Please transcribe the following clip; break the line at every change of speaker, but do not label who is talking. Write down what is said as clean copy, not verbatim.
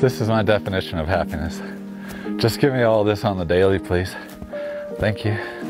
This is my definition of happiness. Just give me all this on the daily, please. Thank you.